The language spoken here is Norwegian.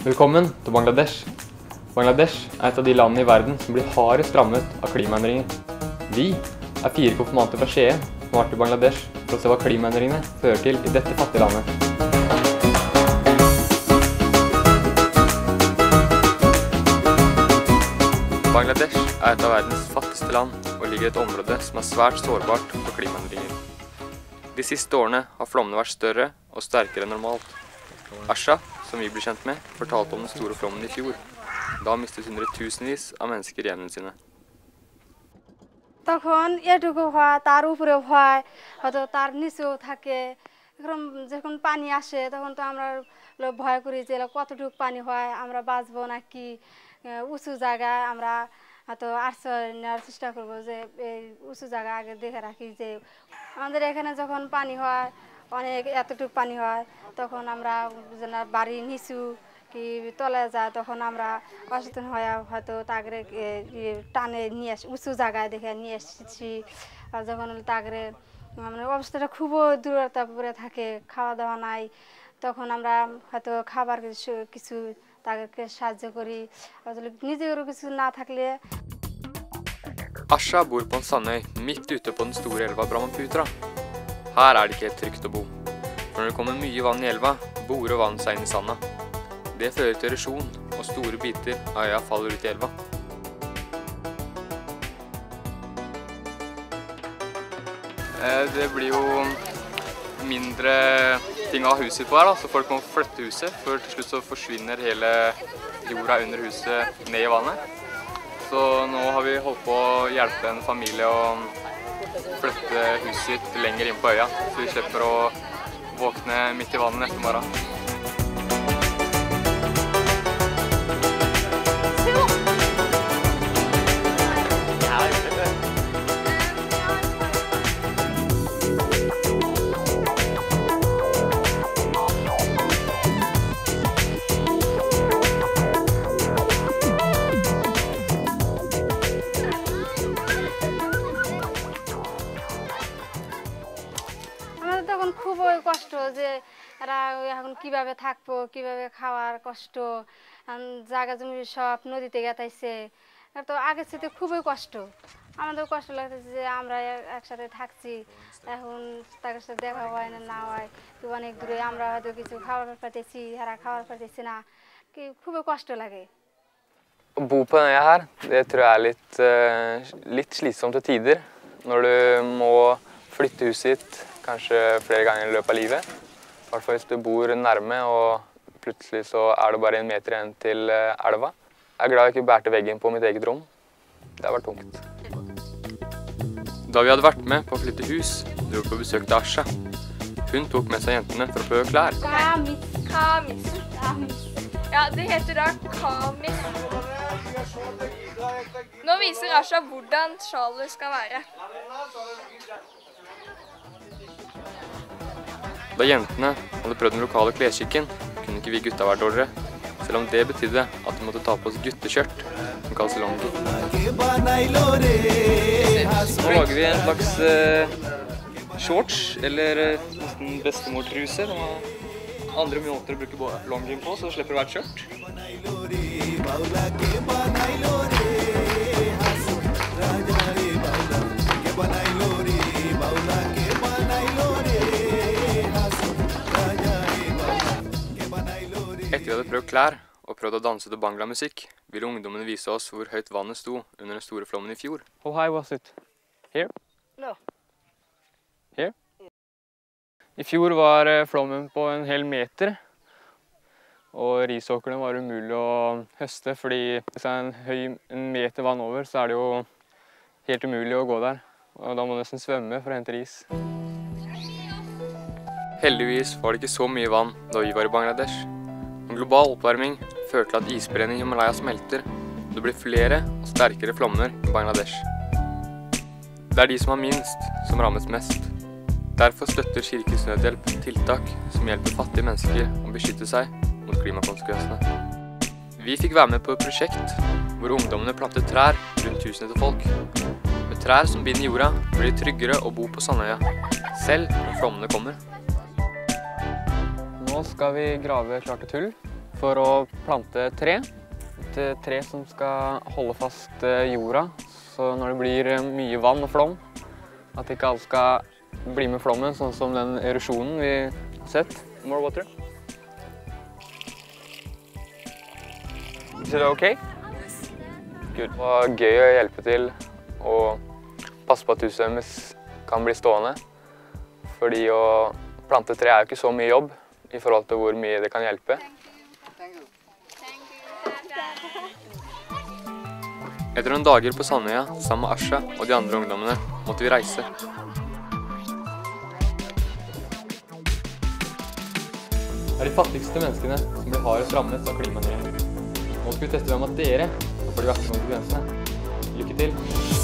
Velkommen til Bangladesh. Bangladesh er et av de landene i verden som blir hardest rammet av klimaendringer. Vi er 4 konfirmanter fra Skien som har vært i Bangladesh for å se hva klimaendringene fører til i dette fattige landet. Bangladesh er et av verdens fattigste land og ligger i et område som er svært sårbart for klimaendringer. De siste årene har flommene vært større og sterkere enn normalt. Asha, som vi ble kjent med, fortalte om den store flommen i fjor. Da mistet hundretusenvis av mennesker hjemmene sine. তখন এটুকু হয় তার উপরে ভয় হয়তো তার নিচেও থাকে এরকম যখন পানি আসে তখন তো আমরা ভয় করি যে কতটুকু পানি হয় আমরা বাঁচবো নাকি উঁচু জায়গায় আমরা হয়তো আশ্রয় নেওয়ার চেষ্টা করব যে এই উঁচু জায়গা আগে দেখে রাখি যে আমাদের এখানে যখন পানি হয় অনেক এতটুকু পানি হয় তখন আমরা বাড়ি নিচু কি তলে যায় তখন আমরা অসচেতন হয়ে হয়তো তাগরে টানে নিয়ে উঁচু জায়গায় দেখে নিয়ে এসেছি আর যখন তাগরে মানে অবস্থাটা খুব দূরতা পড়ে থাকে খাওয়া দাওয়া নাই তখন আমরা হয়তো খাবার কিছু তাদেরকে সাহায্য করি নিজেরও কিছু না থাকলে Asha bor på en sandøy midt ute på den store elva Brahmaputra. Her er det ikke helt trygt å bo. For når det kommer mye vann i elva, borer vann seg inn i sanda. Det fører til erosjon, og store biter av øya faller ut i elva. Det blir jo mindre ting å ha huset på her, så folk må flytte huset. For til slutt så forsvinner hele jorda under huset ned i vannet. Så nå har vi holdt på å hjelpe en familie å flytte huset sitt lenger inn på øya, så vi slipper å våkne midt i vannet neste morgen. তখন খুবই কষ্ট যে এরা এখন কিভাবে থাকবো কিভাবে খাওয়ার কষ্ট জায়গা জমি সব নদীতে গেতাইছে তো আগের সাথে খুবই কষ্ট আমাদের কষ্ট লাগতেছে যে আমরা একসাথে থাকছি এখন তাদের সাথে দেখা হয় না হয় তো অনেক দূরে আমরা হয়তো কিছু খাবার পাইতেছি এরা খাবার পাইতেছি না কি খুবই কষ্ট লাগে Å bo på den øya her, det tror jeg er litt slitsomt til tider. Når du må flytte huset ditt kanskje flere ganger i løpet av livet. I hvert fall hvis du bor nærme og plutselig så er det bare 1 meter igjen til elva. Jeg er glad jeg ikke bærte veggen på mitt eget rom. Det har vært tungt. Da vi hadde vært med på å flytte hus, dro vi på besøk til Asha. Hun tok med seg jentene for å prøve klær. Kamis. Ja, det heter da kamis. Nå viser Asha hvordan sjalet skal være. Da jentene hadde prøvd den lokale klesskikken, kunne ikke vi gutta være dårligere, selv om det betydde at de måtte ta på oss guttekjørt, som kalles longi. Nå lager vi en slags shorts, eller nesten bestemortruse. Det var andre måter å bruke longien på, så slipper det å være et skjørt. Etter vi hadde prøvd klær og prøvd å danse til bangla-musikk, ville ungdommene vise oss hvor høyt vannet sto under den store flommen i fjor. How high was it? Here? No. Here? I fjor var flommen på en hel meter, og risåkrene var umulig å høste, fordi hvis det er en meter vann over, så er det jo helt umulig å gå der. Og da må du nesten svømme for å hente ris. Heldigvis var det ikke så mye vann da vi var i Bangladesh. En global oppvarming fører til at isbreene i Himalaya smelter, og det blir flere og sterkere flommer i Bangladesh. Det er de som har minst, som rammes mest. Derfor støtter Kirkens Nødhjelp tiltak som hjelper fattige mennesker å beskytte seg mot klimakonsekvensene. Vi fikk være med på et prosjekt hvor ungdommene plantet trær rundt husene til folk. Med trær som binder jorda blir det tryggere å bo på Sandøya, selv når flommene kommer. Nå skal vi grave klart et hull for å plante tre. Et tre som skal holde fast jorda, så når det blir mye vann og flom, at ikke alle skal bli med flommen, sånn som den erosjonen vi har sett. More water. Is it okay? Good. Det var gøy å hjelpe til og passe på at huset deres kan bli stående. Fordi å plante tre er jo ikke så mye jobb i forhold til hvor mye det kan hjelpe. Etter noen dager på Sandøya sammen med Asha og de andre ungdommene måtte vi reise. Det er de fattigste menneskene som blir hardest rammet av klimaendringene. Nå skal vi teste hvem av dere får de verste konsekvensene. Lykke til!